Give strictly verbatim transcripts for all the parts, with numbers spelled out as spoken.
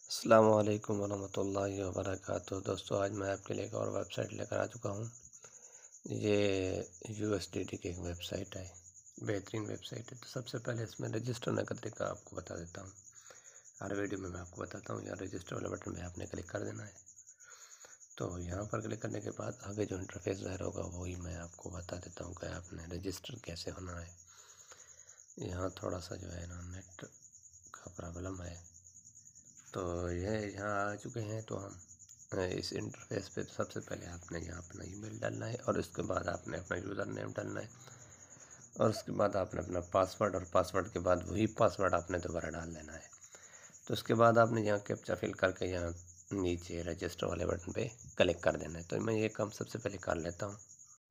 अस्सलामु अलैकुम वरहमतुल्लाहि वबरकातुहू। दोस्तों, आज मैं आपके लिए एक और वेबसाइट लेकर आ चुका हूँ। ये यू एस डी टी की एक वेबसाइट है, बेहतरीन वेबसाइट है। तो सबसे पहले इसमें रजिस्टर होने का तरीका आपको बता देता हूँ। हर वीडियो में मैं आपको बताता हूँ। यहाँ रजिस्टर वाले बटन पे आपने क्लिक कर देना है। तो यहाँ पर क्लिक करने के बाद आगे जो इंटरफेस ज़ाहिर होगा वही मैं आपको बता देता हूँ कि आपने रजिस्टर कैसे होना है। यहाँ थोड़ा सा जो है ना नेट का प्रॉब्लम है, तो यह यहाँ आ चुके हैं। तो हम इस इंटरफेस पे सबसे पहले आपने यहाँ अपना ईमेल डालना है और उसके बाद आपने अपना यूज़र नेम डालना है और उसके बाद आपने अपना पासवर्ड और पासवर्ड के बाद वही पासवर्ड आपने दोबारा डाल देना है। तो उसके बाद आपने यहाँ कैप्चा फिल करके यहाँ नीचे रजिस्टर वाले बटन पे क्लिक कर देना है। तो मैं ये काम सबसे पहले कर लेता हूँ।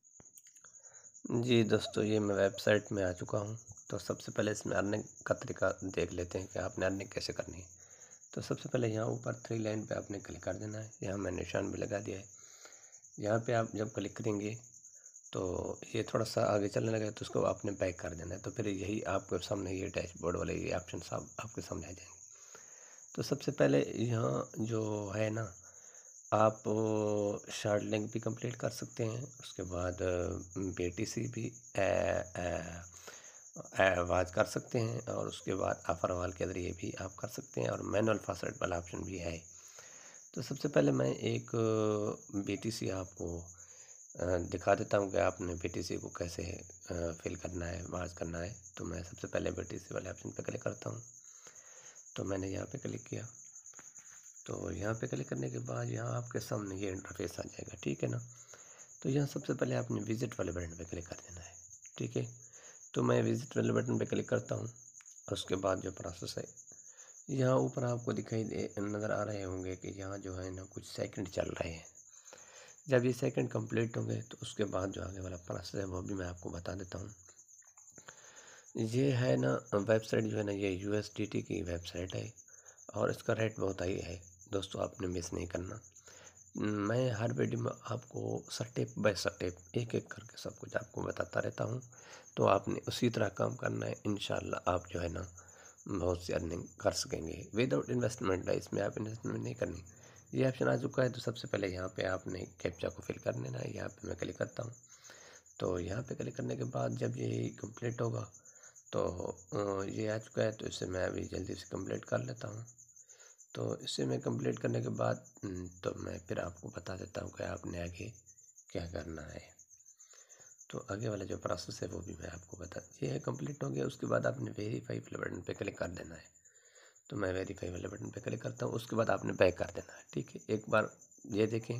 जी दोस्तों, ये मैं वेबसाइट में आ चुका हूँ। तो सबसे पहले इसमें अर्निंग का तरीका देख लेते हैं कि आपने अर्निंग कैसे करनी है। तो सबसे पहले यहाँ ऊपर थ्री लाइन पे आपने क्लिक कर देना है। यहाँ मैं निशान भी लगा दिया है। यहाँ पे आप जब क्लिक करेंगे तो ये थोड़ा सा आगे चलने लगे तो उसको आपने बैक कर देना है। तो फिर यही आपके सामने ये डैशबोर्ड वाले ये ऑप्शन सब आपके सामने आ जाएंगे। तो सबसे पहले यहाँ जो है ना, आप शार्ट लिंक भी कंप्लीट कर सकते हैं। उसके बाद बी टी सी भी आवाज़ कर सकते हैं और उसके बाद ऑफर वाल के ज़रिए भी आप कर सकते हैं और मैनुअल फास्वर्ड वाला ऑप्शन भी है। तो सबसे पहले मैं एक बी टी सी आपको दिखा देता हूँ कि आपने बी टी सी को कैसे फिल करना है, आवाज़ करना है। तो मैं सबसे पहले बी टी सी वाले ऑप्शन पर क्लिक करता हूँ। तो मैंने यहाँ पे क्लिक किया। तो यहाँ पे क्लिक करने के बाद यहाँ आपके सामने ये इंटरफेस आ जाएगा, ठीक है ना। तो यहाँ सबसे पहले आपने विज़िट वाले बटन पे क्लिक कर देना है, ठीक है। तो मैं विज़िट वाले बटन पे क्लिक करता हूँ और उसके बाद जो प्रोसेस है, यहाँ ऊपर आपको दिखाई दे नज़र आ रहे होंगे कि यहाँ जो है ना कुछ सेकंड चल रहे हैं। जब ये सेकंड कंप्लीट होंगे तो उसके बाद जो आगे वाला प्रोसेस है वो भी मैं आपको बता देता हूँ। ये है ना वेबसाइट जो है ना, ये यू एस डी टी की वेबसाइट है और इसका रेट बहुत हाई है। दोस्तों, आपने मिस नहीं करना। मैं हर वीडियो में आपको स्टेप बाय स्टेप एक एक करके सब कुछ आपको बताता रहता हूँ। तो आपने उसी तरह काम करना है। इंशाल्लाह आप जो है ना बहुत सी अर्निंग कर सकेंगे विदाउट इन्वेस्टमेंट है। इसमें आप इन्वेस्टमेंट नहीं करनी। ये ऑप्शन आ चुका है। तो सबसे पहले यहाँ पे आपने कैप्चा को फिल कर लेना है। यहाँ पे मैं क्लिक करता हूँ। तो यहाँ पे क्लिक करने के बाद जब ये कंप्लीट होगा तो ये आ चुका है। तो इसे मैं अभी जल्दी से कंप्लीट कर लेता हूँ। तो इसे मैं कंप्लीट करने के बाद तो मैं फिर आपको बता देता हूँ कि आपने आगे क्या करना है। तो आगे वाला जो प्रोसेस है वो भी मैं आपको बता, ये है कंप्लीट हो गया। उसके बाद आपने वेरीफाई वाले बटन पे क्लिक कर देना है। तो मैं वेरीफाई वाले बटन पे क्लिक करता हूँ। उसके बाद आपने बैक कर देना है, ठीक है। एक बार ये देखें,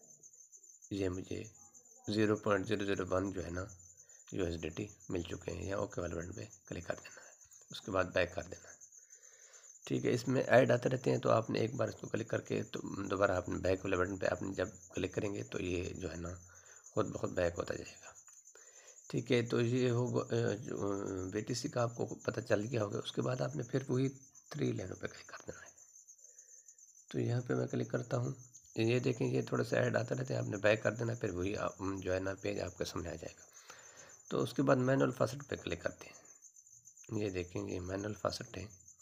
ये मुझे zero point zero zero one जो है ना यू एस डी टी मिल चुके हैं। यहाँ ओके वाले बटन पे क्लिक कर देना है। उसके बाद बैक कर देना है, ठीक है। इसमें ऐड आते रहते हैं तो आपने एक बार इसको क्लिक करके तो दोबारा आपने बैक वाले बटन पे आपने जब क्लिक करेंगे तो ये जो है ना खुद बहुत बैक होता जाएगा, ठीक है। तो ये हो जो बी टी सी का आपको पता चल गया होगा। उसके बाद आपने फिर वही थ्री लाइनों पे क्लिक कर देना है। तो यहाँ पे मैं क्लिक करता हूँ। ये देखें, ये थोड़ा सा ऐड आते रहते हैं। आपने बैक कर देना, फिर वही आप जो है ना पेज आपके सामने आ जाएगा। तो उसके बाद मैनुअल फास्वर्ड पे क्लिक करते हैं। ये देखें, ये मैनुअल फास्वर्ड है।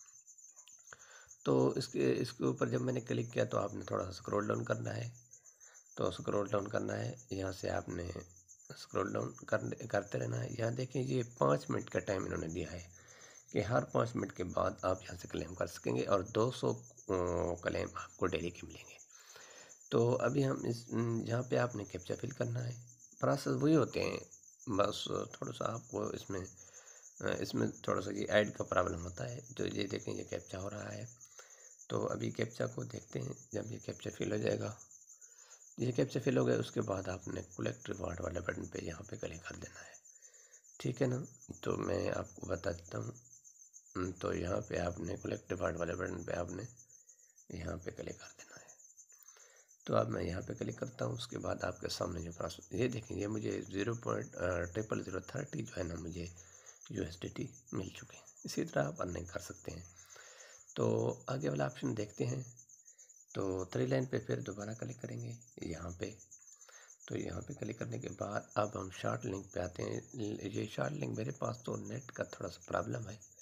तो इसके इसके ऊपर जब मैंने क्लिक किया तो आपने थोड़ा सा स्क्रॉल डाउन करना है। तो स्क्रॉल डाउन करना है, यहाँ से आपने स्क्रॉल डाउन कर करते रहना है। यहाँ देखें, ये पाँच मिनट का टाइम इन्होंने दिया है कि हर पाँच मिनट के बाद आप यहाँ से क्लेम कर सकेंगे और दो सौ क्लेम आपको डेली के मिलेंगे। तो अभी हम इस यहाँ पे आपने कैप्चा फिल करना है। प्रोसेस वही होते हैं, बस थोड़ा सा आपको इसमें इसमें थोड़ा सा ये ऐड का प्रॉब्लम होता है। तो ये देखें, ये कैप्चा हो रहा है। तो अभी कैप्चा को देखते हैं। जब ये कैप्चा फिल हो जाएगा, ये कैप्चा फिल हो गया, उसके बाद आपने कलेक्ट रिवार्ड वाले बटन पे यहाँ पे क्लिक कर देना है, ठीक है ना। तो मैं आपको बता देता हूँ। तो यहाँ पे आपने कलेक्ट रिवार्ड वाले बटन पे आपने यहाँ पे क्लिक कर देना है। तो अब मैं यहाँ पे क्लिक करता हूँ। उसके बाद आपके सामने जो प्रोसेस, ये देखें, ये मुझे zero point triple zero thirty जो है ना मुझे यू एस डी टी मिल चुके हैं। इसी तरह आप अर्निंग कर सकते हैं। तो आगे वाला ऑप्शन देखते हैं। तो थ्री लाइन पे फिर दोबारा क्लिक करेंगे यहाँ पे। तो यहाँ पे क्लिक करने के बाद अब हम शॉर्ट लिंक पे आते हैं। ये शॉर्ट लिंक, मेरे पास तो नेट का थोड़ा सा प्रॉब्लम है,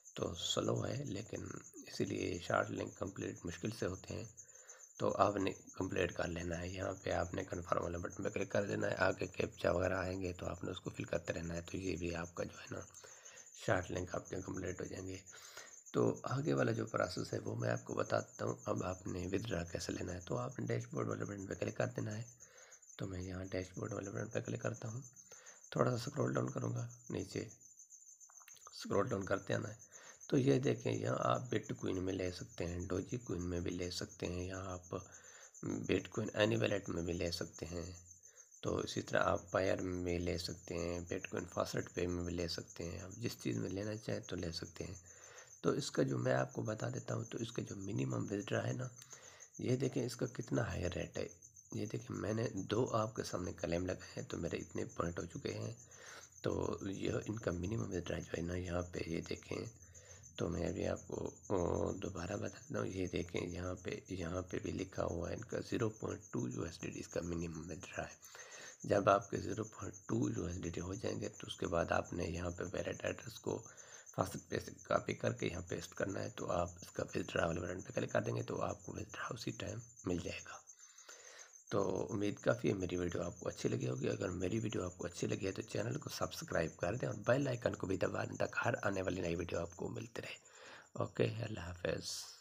तो स्लो है, लेकिन इसीलिए शॉर्ट लिंक कंप्लीट मुश्किल से होते हैं। तो आपने कंप्लीट कर लेना है। यहाँ पे आपने कन्फर्म वाला बटन पे क्लिक कर देना है। आगे कैप्चा वगैरह आएंगे तो आपने उसको फिल करते रहना है। तो ये भी आपका जो है ना शॉर्ट लिंक आपके कंप्लीट हो जाएंगे। तो आगे वाला जो प्रोसेस है वो मैं आपको बताता हूँ। अब आपने विथड्रा कैसे लेना है, तो आपने डैशबोर्ड वाले बटन पे क्लिक कर देना है। तो मैं यहाँ डैशबोर्ड वाले बटन पे क्लिक करता हूँ। थोड़ा सा स्क्रॉल डाउन करूँगा, नीचे स्क्रॉल डाउन करते आना है। तो ये देखें, यहाँ आप बिटकॉइन में ले सकते हैं, डोजी कॉइन में भी ले सकते हैं, यहाँ आप बिटकॉइन एनी वैलेट में भी ले सकते हैं। तो इसी तरह आप पायर में भी ले सकते हैं, बिटकॉइन फास्टेड पे में भी ले सकते हैं। आप जिस चीज़ में लेना चाहें तो ले सकते हैं। तो इसका जो मैं आपको बता देता हूँ, तो इसका जो मिनिमम विथड्रा है ना, ये देखें इसका कितना हाई रेट है। ये देखें, मैंने दो आपके सामने क्लेम लगाए हैं तो मेरे इतने पॉइंट हो चुके हैं। तो यह इनका मिनिमम विथड्रा जो है ना, यहाँ पे ये देखें, तो मैं अभी आपको दोबारा बता देता हूँ। ये देखें, यहाँ पे यहाँ पे भी लिखा हुआ है इनका zero point two U S D T इसका मिनिमम विथड्रा है। जब आपके zero point two U S D T हो जाएंगे तो उसके बाद आपने यहाँ पे वैलेट एड्रेस को फास्टेड पे से कॉपी करके यहाँ पेस्ट करना है। तो आप इसका विथड्रा वाले बटन पे क्लिक कर देंगे तो आपको विथड्रा उसी टाइम मिल जाएगा। तो उम्मीद काफ़ी है मेरी वीडियो आपको अच्छी लगी होगी। अगर मेरी वीडियो आपको अच्छी लगी है तो चैनल को सब्सक्राइब कर दें और बेल आइकन को भी दबा दें ताकि हर आने वाली नई वीडियो आपको मिलती रहे। ओके, अल्लाह हाफ़िज़।